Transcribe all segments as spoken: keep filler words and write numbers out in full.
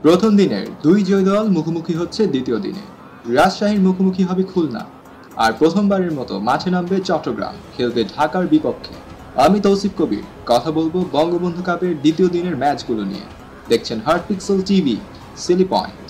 প্রথম দিনের দুই জয় দল মুখোমুখি হচ্ছে দ্বিতীয় দিনে। রাজশাহীর মুখোমুখি হবে খুলনা, আর প্রথমবারের মতো মাঠে নামবে চট্টগ্রাম, খেলবে ঢাকার বিপক্ষে। আমি তৌসিফ কবির, কথা বলবো বঙ্গবন্ধু কাপের দ্বিতীয় দিনের ম্যাচগুলো নিয়ে। দেখছেন heart pixel TV, silly point.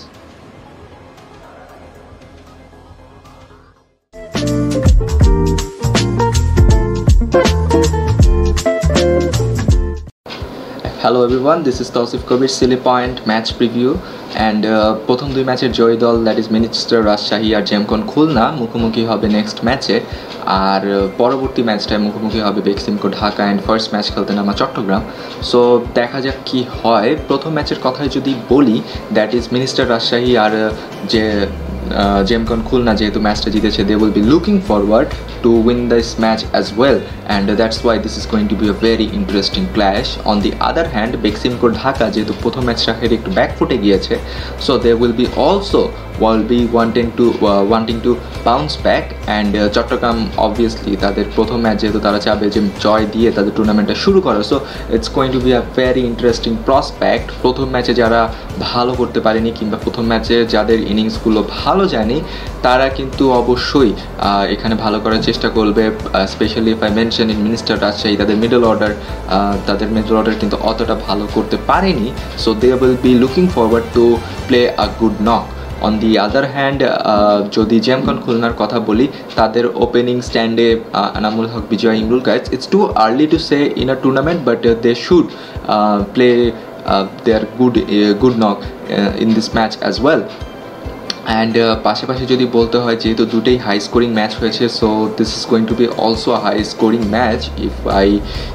Hello everyone, this is Tousif Kabir, silly point match preview. And প্রথম দুই ম্যাচের জয়ী দল, দ্যাট ইজ মিনিস্টার রাজশাহী আর জেমকন খুলনা, মুখোমুখি হবে নেক্সট ম্যাচে। আর পরবর্তী ম্যাচটায় মুখোমুখি হবে Beximco Dhaka and first match খেলতে নামা চট্টগ্রাম। সো দেখা যাক কি হয়। প্রথম ম্যাচের কথায় যদি বলি, দ্যাট ইজ মিনিস্টার রাজশাহী আর যে জেমকন খুলনা যেহেতু ম্যাচটা জিতেছে, they will be looking forward to win this match as well, and uh, that's why this is going to be a very interesting clash. On the other hand, Beximco Dhaka যেহেতু প্রথম ম্যাচটা হেরে একটু ব্যাকফুটে গিয়েছে, so they will be also will be wanting to uh, wanting to bounce back, and uh, Chittagong obviously তাদের প্রথম match যেহেতু তারা চাবে যে জয় দিয়ে তাদের টুর্নামেন্টটা শুরু করে, so it's going to be a very interesting prospect. প্রথম ম্যাচে যারা ভালো করতে পারেনি কিংবা প্রথম ম্যাচে যাদের ইনিংসগুলো ভালো যায়নি, তারা কিন্তু অবশ্যই এখানে ভালো করার চেষ্টা করবে। Specially if I mention in minister Rajshahi, তাদের মিডল অর্ডার তাদের মিডল অর্ডার কিন্তু অতটা ভালো করতে পারেনি, so they will be looking forward to play a good knock. On the other hand, যদি জেমকন খুলনার কথা বলি, তাদের ওপেনিং স্ট্যান্ডে Anamul Haque, Bijoy, Imrul Kayes, it's too early to say in a tournament, but they should play their good good knock in this match as well. And পাশাপাশি যদি বলতে হয়, যেহেতু দুটোই হাই স্কোরিং ম্যাচ হয়েছে, so this is going to be also a high scoring match if I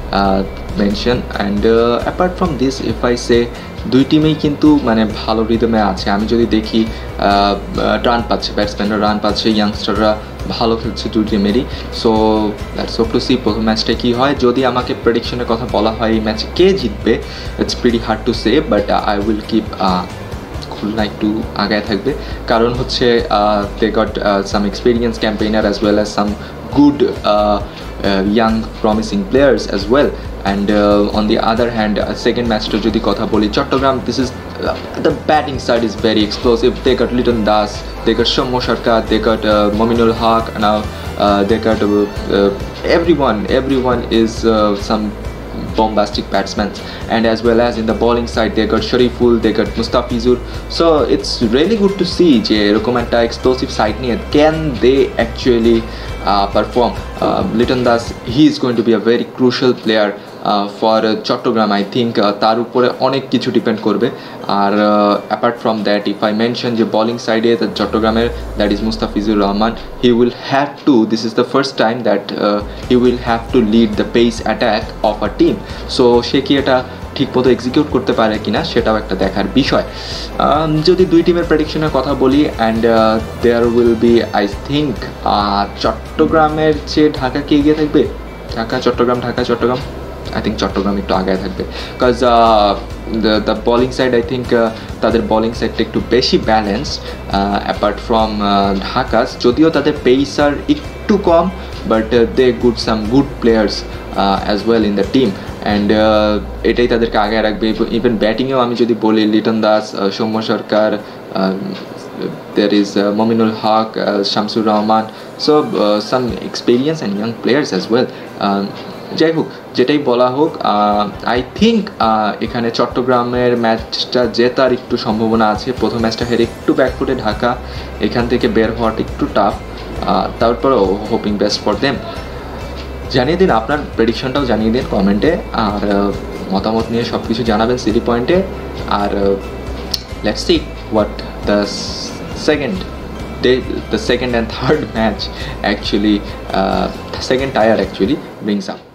mention. And apart from this, if I say, দুই টিমেই কিন্তু মানে ভালো রিদমে আছে। আমি যদি দেখি রান পাচ্ছে, ব্যাটসম্যানরা রান পাচ্ছে, ইয়াংস্টাররা ভালো খেলছে দুই টিমেরই। So that's hope to see প্রথম ম্যাচটা কী হয়। যদি আমাকে প্রেডিকশনের কথা বলা হয় এই ম্যাচে কে জিতবে, it's pretty hard to say, but I will keep Khulna একটু আগায় থাকবে, কারণ হচ্ছে they got some experience campaigner as well as some good young promising players as well. And on the other hand, second ম্যাচটা যদি কথা বলি, Chattogram, this is the batting side is very explosive. They got Liton Das, they got Shammo Sharkar, they got uh, Mominul Haq, now uh, they got uh, uh, everyone everyone is uh, some bombastic batsmen. And as well as in the bowling side, they got Shariful, they got Mustafizur. So it's really good to see যে এরকম একটা explosive side নিয়ে can they actually uh, perform. uh, Liton Das, he is going to be a very crucial player for Chattogram. I think তার উপরে অনেক কিছু depend করবে। আর apart from that, if I mention যে বলিং সাইডে চট্টগ্রামের, that is Mustafizur Rahman, he will have to, this is the first time that he will have to lead the pace attack of a team. So সে কি এটা ঠিকমতো execute করতে পারে কিনা, সেটাও একটা দেখার বিষয়। যদি দুই টিমের প্রেডিকশনের কথা বলি, and there will be, I think চট্টগ্রামের চেয়ে ঢাকা কি এগিয়ে থাকবে? ঢাকা চট্টগ্রাম, ঢাকা চট্টগ্রাম, I think চট্টগ্রাম একটু আগায় থাকবে, because the the bowling side, I think তাদের বলিং সাইডটা একটু বেশি ব্যালেন্সড অ্যাপার্ট ফ্রম ঢাকাস। যদিও তাদের পেসার একটু কম, but they good some good players as well in the team, and এটাই তাদেরকে আগায় রাখবে। ইভেন ব্যাটিংয়েও আমি যদি বলি, লিটন দাস, সৌম্য সরকার, there is uh, Mominul Haq, uh, Shamsur Rahman, so uh, some experience and young players as well. um, যাই হোক, যেটাই বলা হোক, আই থিঙ্ক এখানে চট্টগ্রামের ম্যাচটা জেতার একটু সম্ভাবনা আছে। প্রথম ম্যাচটা হেরে একটু ব্যাকফুটে ঢাকা, এখান থেকে বের হওয়াটা একটু টাফ, তারপরেও হোপিং বেস্ট ফর দেম। জানিয়ে দিন আপনার প্রেডিকশনটাও জানিয়ে দিন কমেন্টে, আর মতামত নিয়ে সব কিছু জানাবেন সিলি পয়েন্টে। আর let's see what the second They, the second and third match actually, uh, second tier actually brings up.